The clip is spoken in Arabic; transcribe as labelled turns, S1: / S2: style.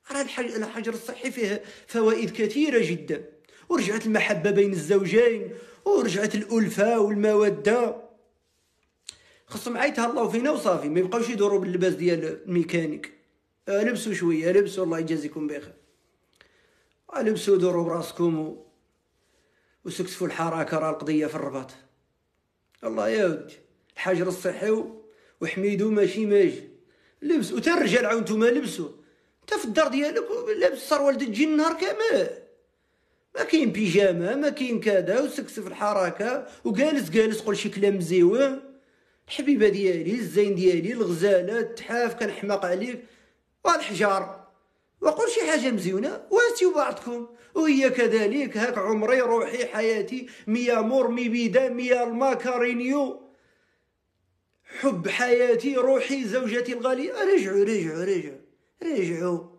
S1: راه الحجر الصحي فيه فوائد كثيرة جدا، ورجعت المحبة بين الزوجين، ورجعت الألفة والمودة. خصهم عاد يتهلاو فينا وصافي، ما يبقاوش يدوروا باللباس ديال الميكانيك. لبسوا شوية، لبسوا، الله يجازيكم بخير، لبسوا دوروا براسكم وسكسفوا الحركة، راه القضية في الرباط. الله يا ودي، الحجر الصحي وحميدو ماشي ماجي. لبسوا، وتا الرجال عاود نتوما لبسوا، انت في الدار ديالك لابس السروال تجي النهار كامل، ما كاين بيجامه، ما كاين كذا، وسكسف الحركه وجالس قول شي كلام مزيون. الحبيبه ديالي، الزين ديالي، الغزاله، التحاف، كنحماق عليك والحجار، وقول شي حاجه مزيونه واتيو بعضكم. وهي كذلك، هاك عمري، روحي، حياتي، مي امور، مي بيدا، مي الماكارينيو، حب حياتي، روحي، زوجتي الغاليه. رجعوا رجعوا رجعوا رجعوا